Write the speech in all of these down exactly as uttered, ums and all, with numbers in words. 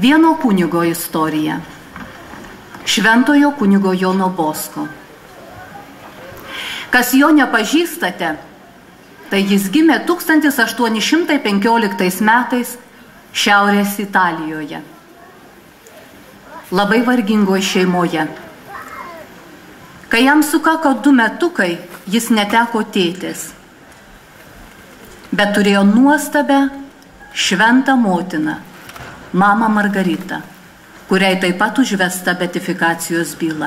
Vieno kunigo istorija. Šventojo kunigo Jono Bosko. Kas jo nepažįstate, tai jis gimė tūkstantis aštuoni šimtai penkioliktais metais Šiaurės Italijoje. Labai vargingoje šeimoje. Kai jam sukako du metukai, jis neteko tėtės, bet turėjo nuostabę šventą motiną, mamą Margaritą, kuriai taip pat užvesta beatifikacijos byla.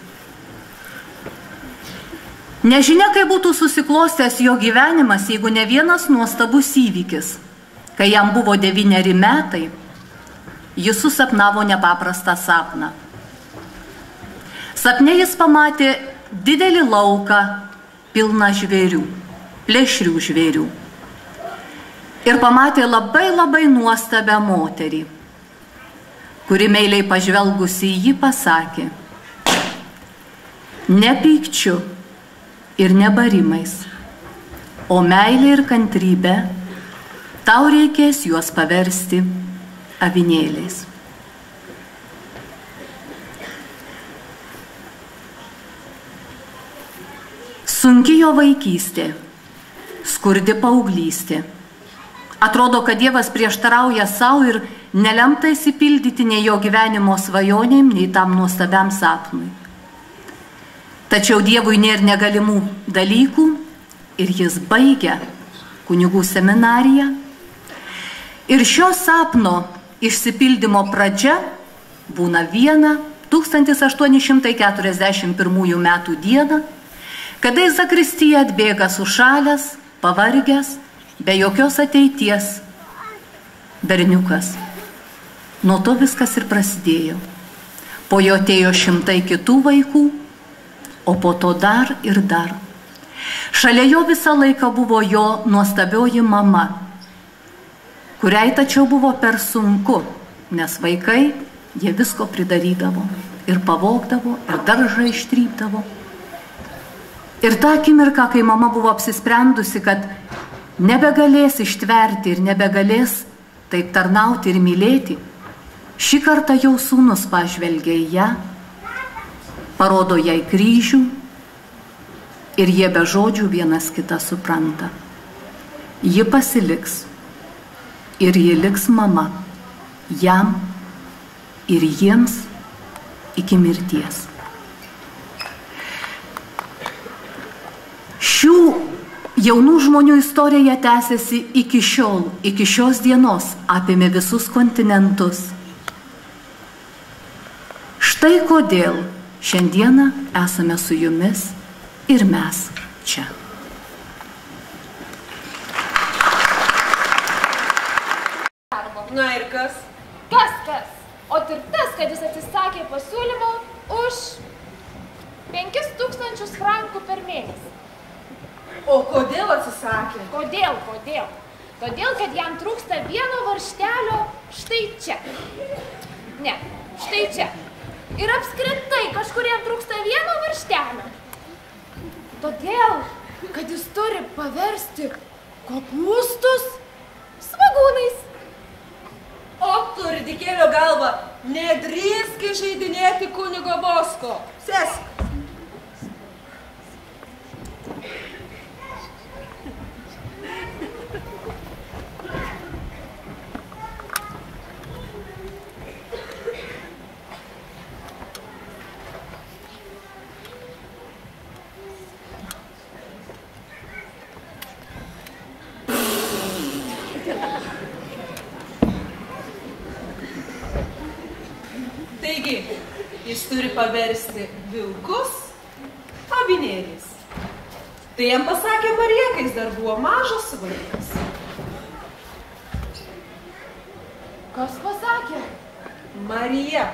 Nežinia, kaip būtų susiklostęs jo gyvenimas, jeigu ne vienas nuostabus įvykis. Kai jam buvo devyneri metai, jis susapnavo nepaprastą sapną. Sapne jis pamatė didelį lauką pilną žvėrių, plėšrių žvėrių. Ir pamatė labai labai nuostabią moterį, kuri meiliai pažvelgusi į jį pasakė: ne pykčiu ir ne barimais, o meilė ir kantrybė, tau reikės juos paversti avinėliais. Sunki jo vaikystė, skurdi paauglystė. Atrodo, kad Dievas prieštarauja savo ir nelemta įsipildyti nei jo gyvenimo svajonėm, nei tam nuostabiam sapnui. Tačiau Dievui nėra negalimų dalykų ir jis baigia kunigų seminariją. Ir šio sapno išsipildymo pradžia būna viena tūkstantis aštuoni šimtai keturiasdešimt pirmųjų metų diena, kada į zakristiją atbėga sušalęs, pavargęs, be jokios ateities berniukas. Nuo to viskas ir prasidėjo. Po jo atėjo šimtai kitų vaikų, o po to dar ir dar. Šalia jo visą laiką buvo jo nuostabioji mama, kuriai tačiau buvo per sunku, nes vaikai, jie visko pridarydavo ir pavogdavo, ir daržą ištrypdavo. Ir tą akimirką, kai mama buvo apsisprendusi, kad nebegalės ištverti ir nebegalės taip tarnauti ir mylėti, šį kartą jau sūnus pažvelgia į ją, parodo jai kryžių ir jie be žodžių vienas kitą supranta. Ji pasiliks ir ji liks mama jam ir jiems iki mirties. Šių jaunų žmonių istorija tęsiasi iki šiol, iki šios dienos, apėmė visus kontinentus. Štai kodėl šiandieną esame su jumis ir mes čia. Na ir kas? Kas kas? O ir tas, kad jis atsisakė pasiūlymo už penkis tūkstančius frankų per mėnesį. O kodėl atsisakė? Kodėl, kodėl? Todėl, kad jam trūksta vieno varžtelio štai čia. Ne, štai čia. Ir apskritai kažkur jam trūksta vieno varžtelio. Todėl, kad jis turi paversti kopūstus svagūnais. O tu ridikėlio galva, nedrįsk žaidinėti kunigo Bosko. Sėsk. Taigi, jis turi paversti vilkus avinėliais. Tai jam pasakė Marija, kai jis dar buvo mažas vaikas. Kas pasakė? Marija.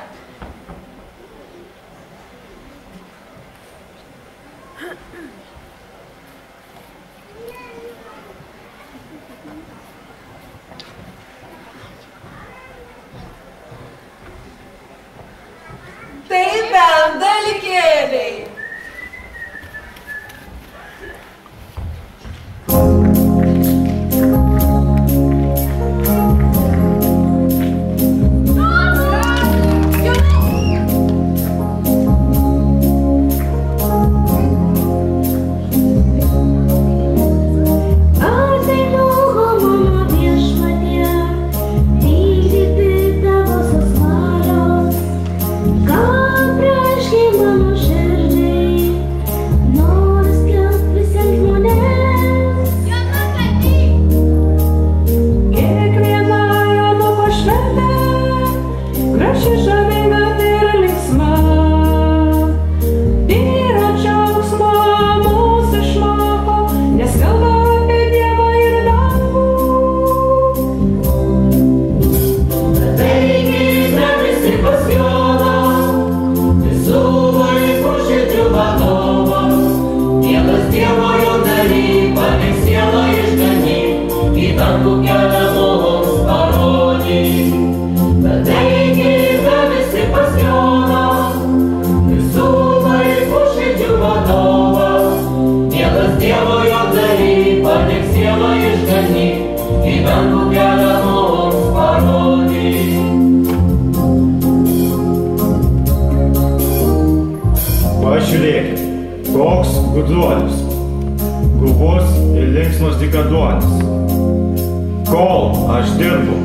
Tai bent dalykėliai. Nors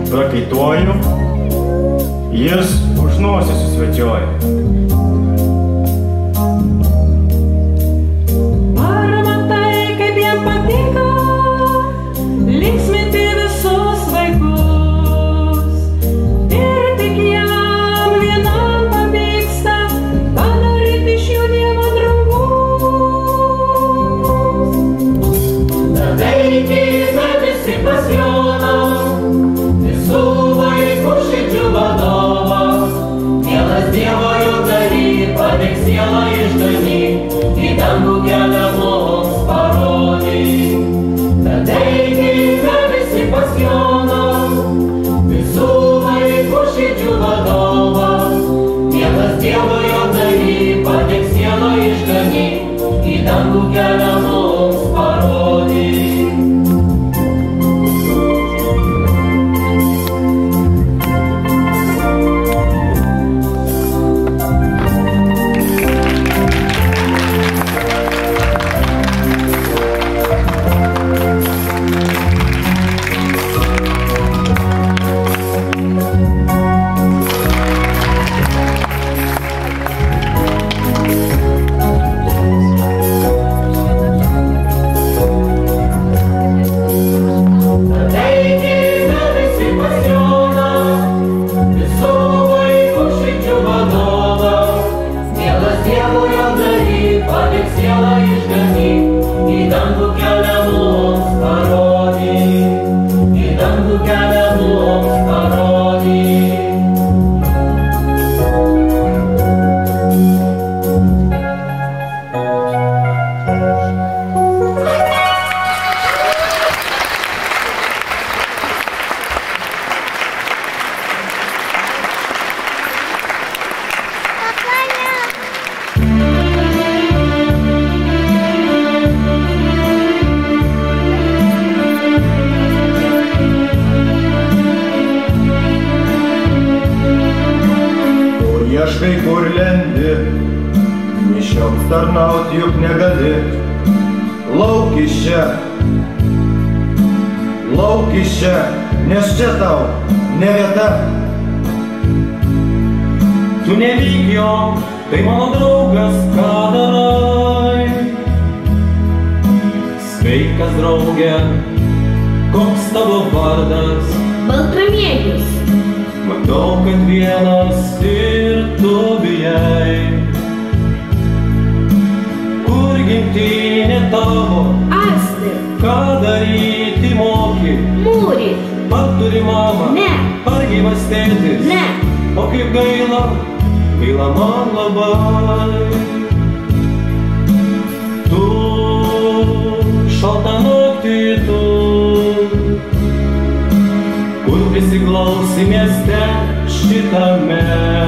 prakaituoju, jis už nosį susvečioja. Ar matai, kaip jam patinka linksminti visus vaikus? Ir tik jam vienam pavyksta padaryti iš jų Dievo draugus. Tada eikime visi pas Joną, visų vaikų širdžių vadovas. Mielas Dievo juokdary, padėk sielą išganyk, į dangų kelią mums parodyk. Tada eikime visi pas Joną, visų vaikų širdžių vadovas. Mielas Dievo juokdary, padėk sielą išganyk, į dangų kelią mums parodyk. Ieškai kur lendi, mišioms tarnaut juk negali. Lauk iš čia, lauk iš čia, nes čia tau ne vieta. Tu nevyk jo, tai mano draugas, ką darai? Sveikas draugė, koks tavo vardas? Baltramiejus. Matau, kad vienas ir tu bijai. Kur gimtinė tavo? Asti. Ką daryti moki? Mūryt. Ar turi mamą? Ne. Ar gyvas tėtis? Ne. O kaip gaila, gaila man labai. Tu šaltą naktį tu, kur prisiklausi mieste šitame.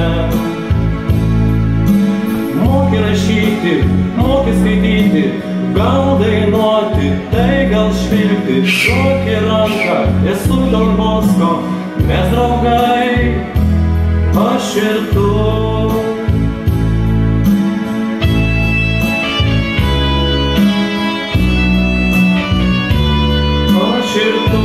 Moki rašyti, moki skaityti, gal dainuoti, tai gal švilpti. Šoki ranką, esu Don Bosko, mes draugai, aš ir tu. Aš ir tu.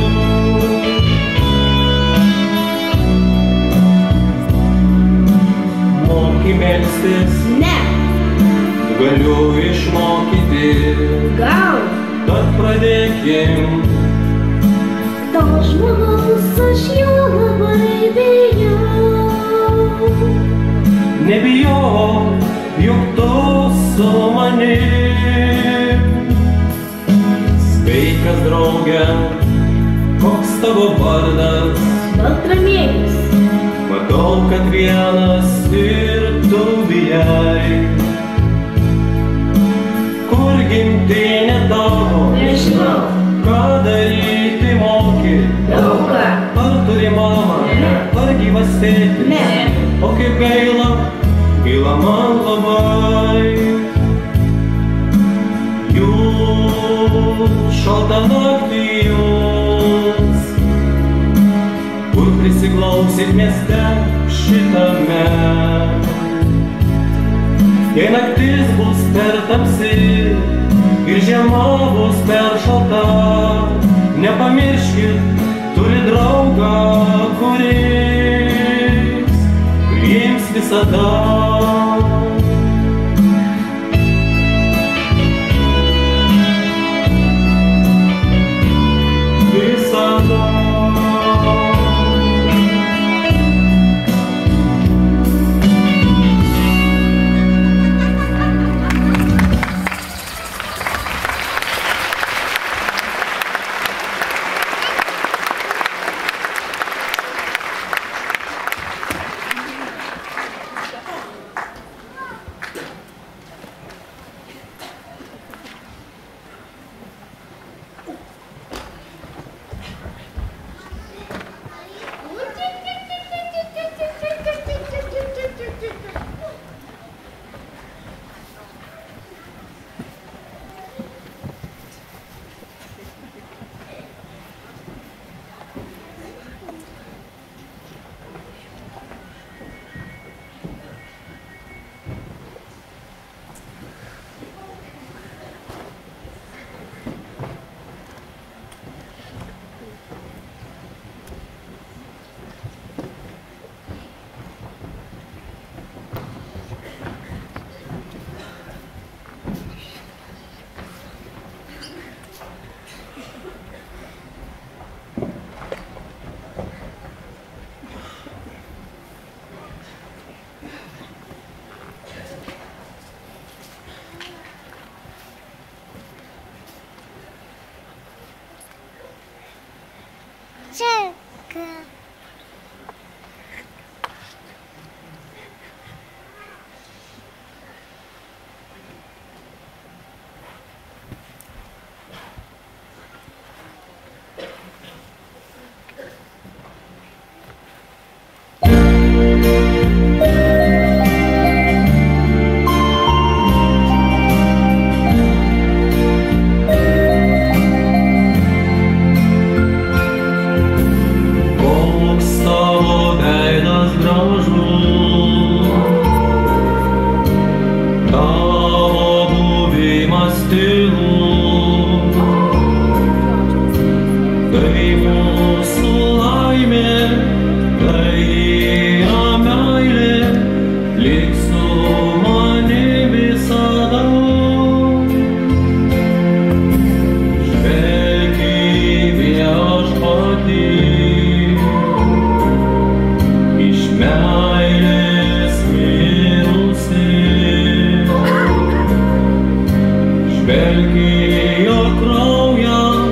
Moki melstis? Ne. Galiu išmokyti. Gal. Tad pradėkim. To žmogaus aš jo labai bijau. Nebijok, juk tu su manim. Sveikas draugė, koks tavo vardas? Baltramiejus. Matau, kad vienas ir tu bijai. Kur gimtinė tavo? Nežinau. Ką daryti moki? Daugą. Ar turi mamą? Ne. Ar gyvas tėtis? Ne. O kaip gaila, gaila man labai. Jūs šaltą naktį jūs, kur prisiklausyt mieste šitame. Jei naktis bus per tamsi ir žiema bus per šalta, nepamirškit, turit draugą, kuris priims visada.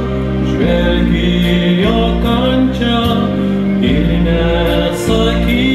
Žvelgi jo kančią ir nesakyk.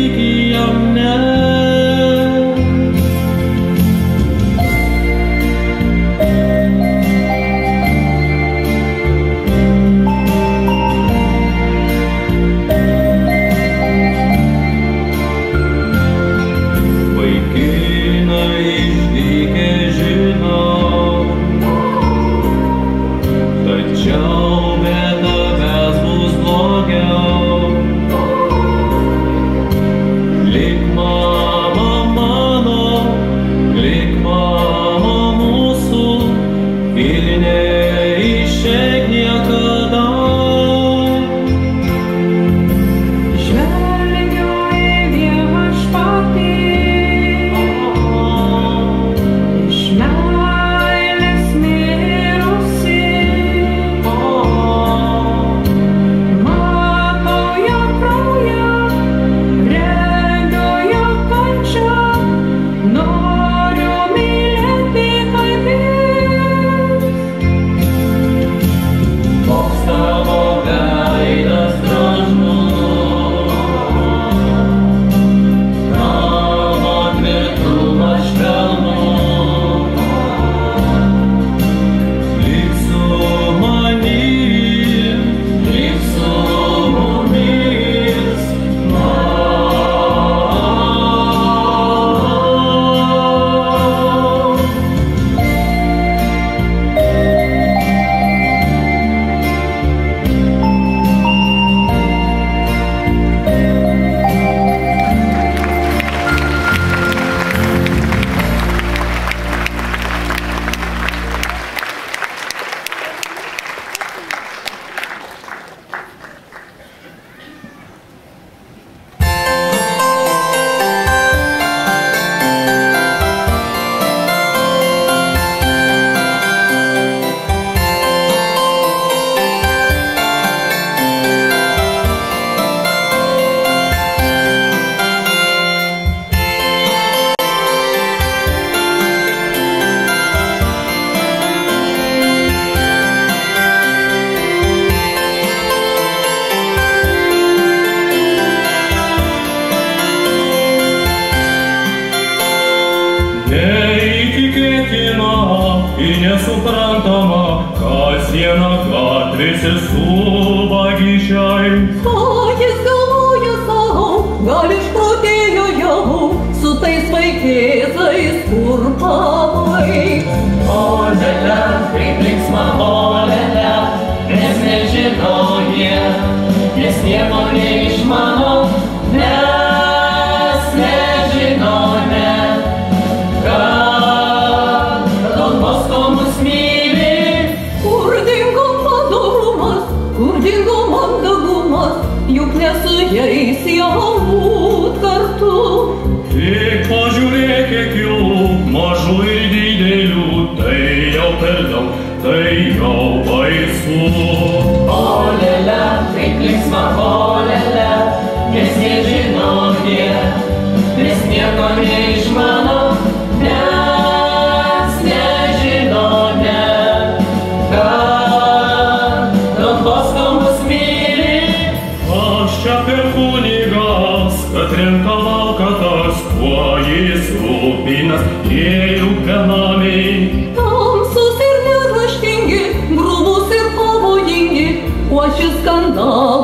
nesuprantama, kasdieną gatvėse suvagišiai. Ką jis galvoja savo, gal išprotėjo jau, su tais vaikėzais kur pavaik. Olele, kaip linksma olele, nes nežino jie, nes nieko neišmano, mes nežinome, kad Don Bosko mus myli. Kur dingo padorumas, kur dingo mandagumas, juk ne su jais jau būt kartu. Tik pažiūrėk, kiek jų, mažų ir didelių, tai jau per daug, tai jau baisu. Olele, kaip linksma olele, nes nežino jie, nes nieko neišmano, mes nežinome, kad Don Bosko mus myli. Aš čia per kunigas, kad renka valkatas, kuo jis rūpinas, jėjų benamiai. Tamsus ir neraštingi, grubus ir pavojingi, kuo šis skandalas